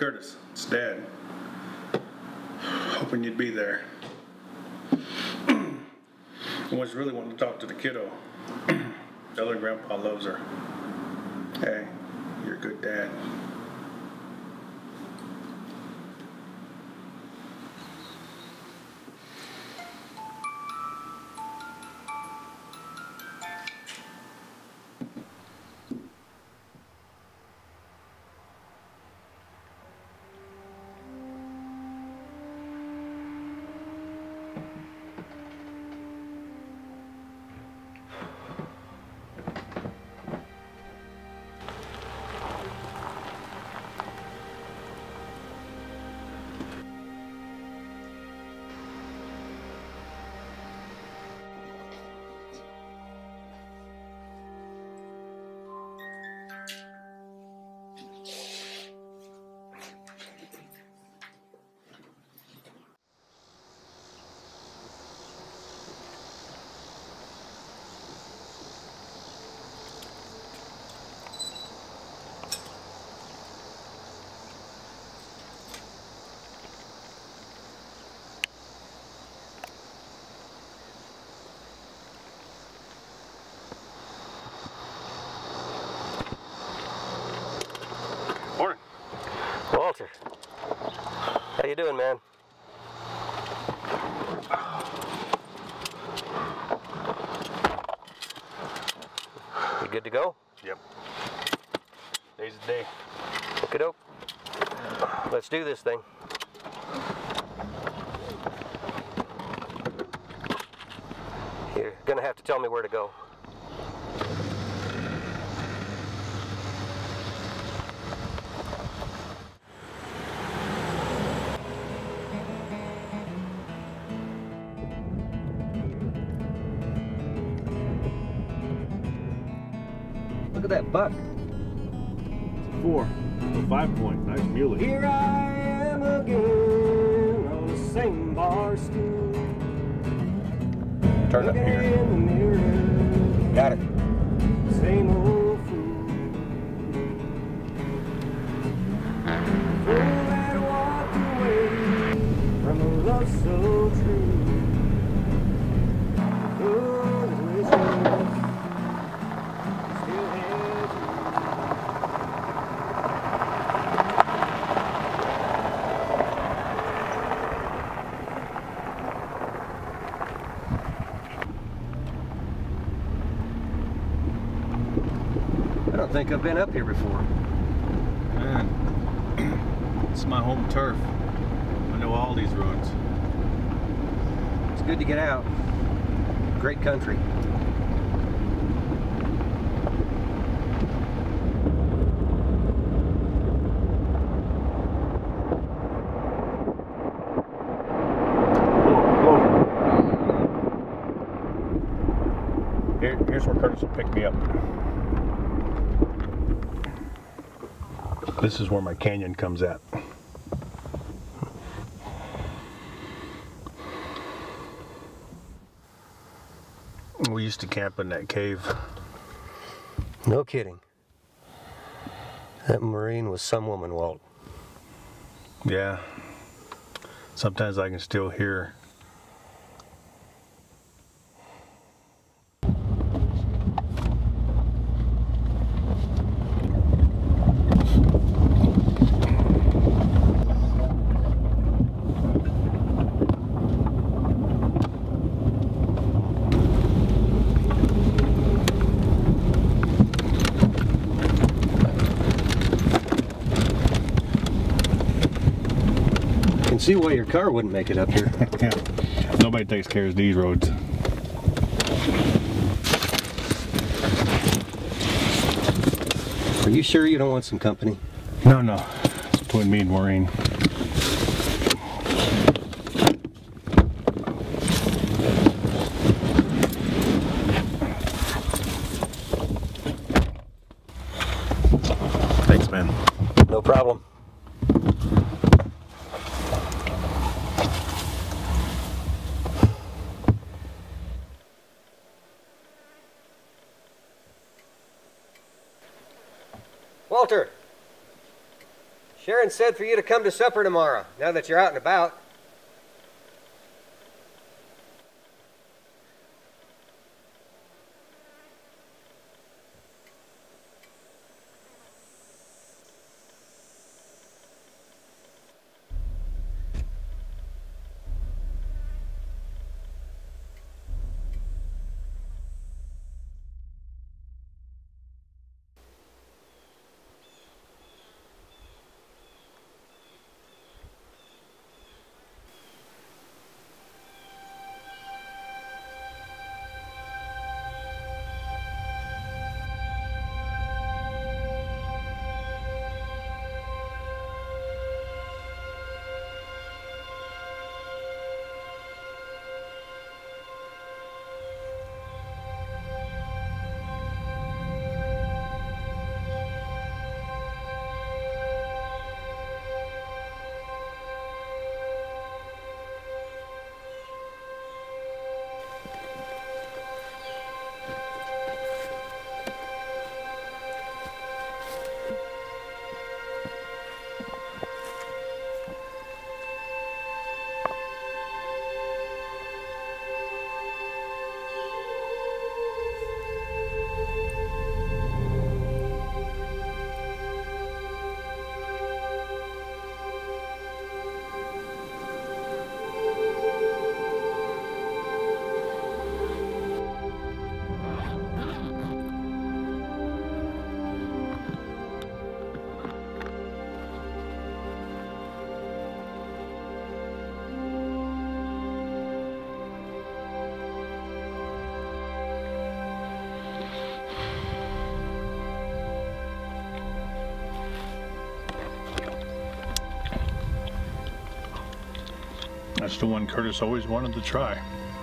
Kurtis, it's Dad. Hoping you'd be there. I was really wanting to talk to the kiddo. Tell her Grandpa loves her. Hey, you're a good dad. Morning. Walter, how you doing, man? You good to go? Yep. Day's a day. Okie doke. Let's do this thing. You're gonna have to tell me where to go. Look at that buck. It's a 4. A 5-point. Nice muley. Here I am again on the same bar stool. Turn up here. In the mirror. Got it. Same old fool. Fool that walked away from a love so true. Fool that wishes still had you. I don't think I've been up here before. Man, it's my home turf. I know all these roads. It's good to get out. Great country. Here's where Kurtis will pick me up. This is where my canyon comes at. We used to camp in that cave. No kidding. That Maureen was some woman, Walt. Yeah. Sometimes I can still hear. See why your car wouldn't make it up here. Yeah. Nobody takes care of these roads. Are you sure you don't want some company? No, no. It's between me and Maureen. Thanks, man. No problem. Walter! Sharon said for you to come to supper tomorrow, now that you're out and about. That's the one Kurtis always wanted to try.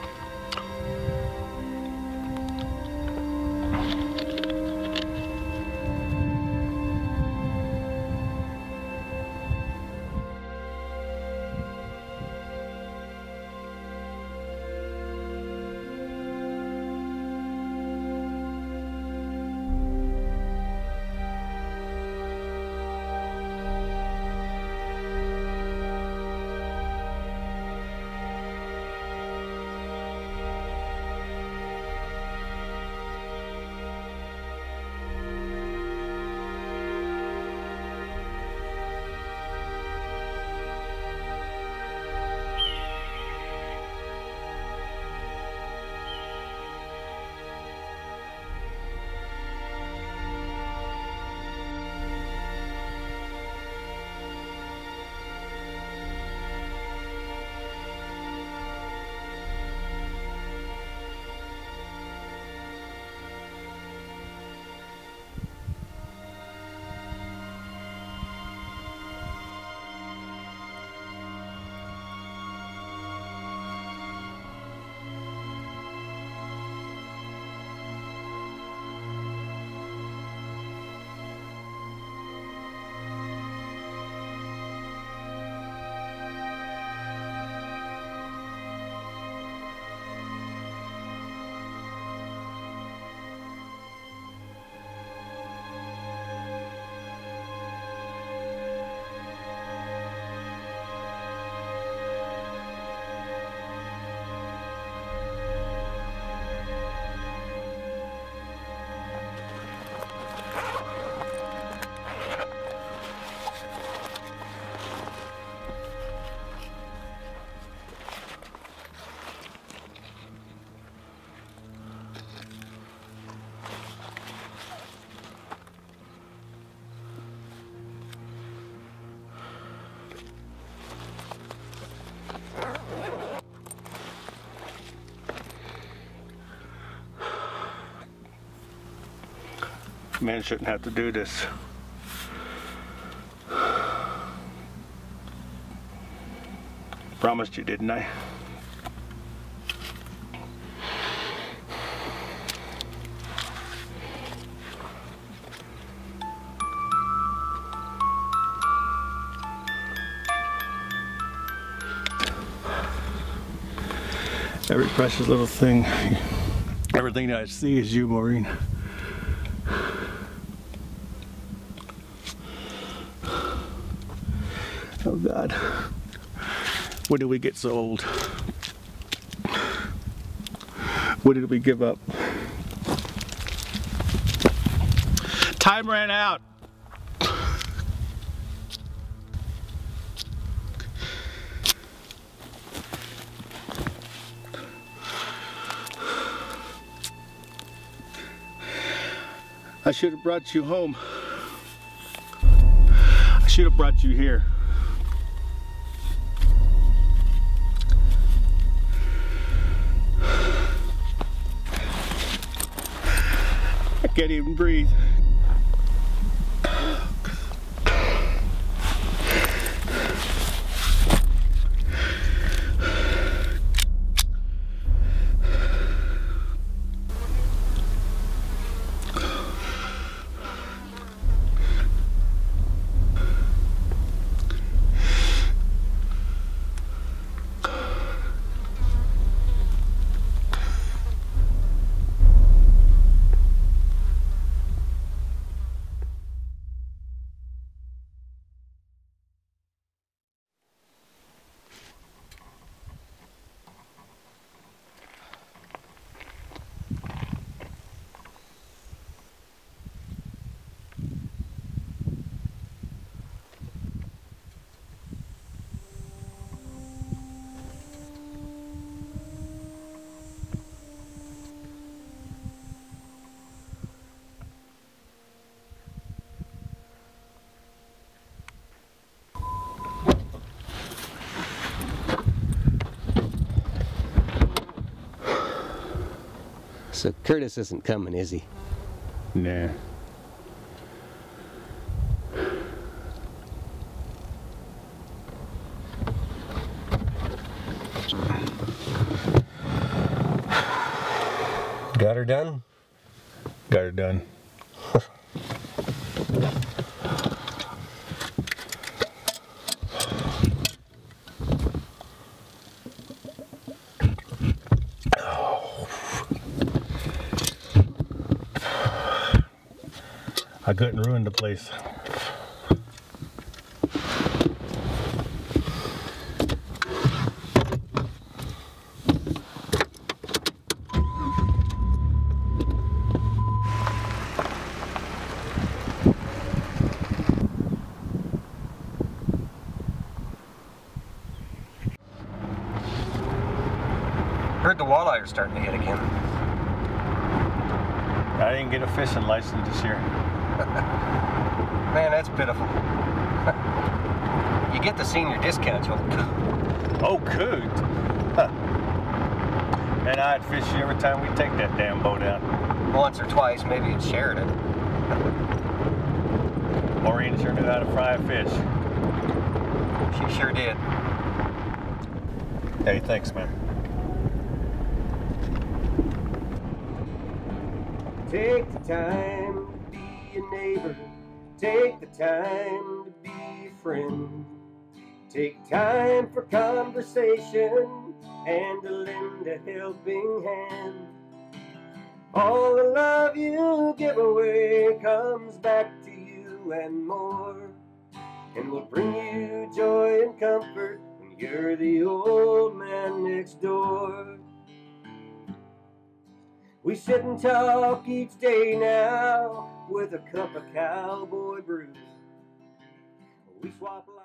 Man shouldn't have to do this. Promised you, didn't I? Every precious little thing, everything that I see is you, Maureen. God. When did we get so old? When did we give up? Time ran out. I should have brought you home. I should have brought you here. I can't even breathe. So Kurtis isn't coming, is he? Nah. Got her done? Got her done. I couldn't ruin the place. Heard the walleye are starting to hit again. I didn't get a fishing license this year. Man, that's pitiful. You get the senior discount, you'll coot. Oh, coot? Huh. And I'd fish you every time we take that damn boat out. Once or twice, maybe it's Sheridan. Maureen sure knew how to fry a fish. She sure did. Hey, thanks, man. Take the time to be a neighbor. Take the time to be a friend. Take time for conversation and to lend a helping hand. All the love you give away comes back to you and more, and will bring you joy and comfort when you're the old man next door. We sit and talk each day now with a cup of cowboy brew. We swap